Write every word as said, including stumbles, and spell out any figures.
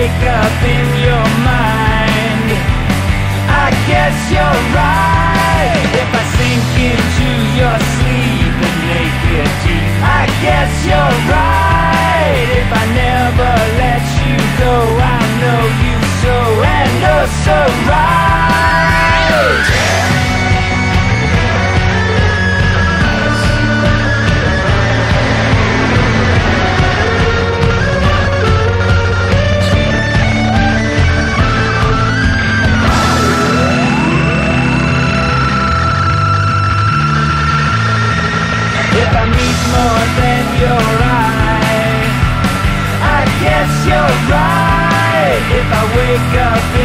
wake up in your mind, I guess you're right. If I sink into your sleep and make it deep, I guess you're right. If I never let you go, I know you so and oh so right. If I meet more than your eye, I guess you're right. If I wake up